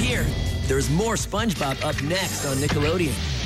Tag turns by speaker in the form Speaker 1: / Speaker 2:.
Speaker 1: here. There's more SpongeBob up next on Nickelodeon.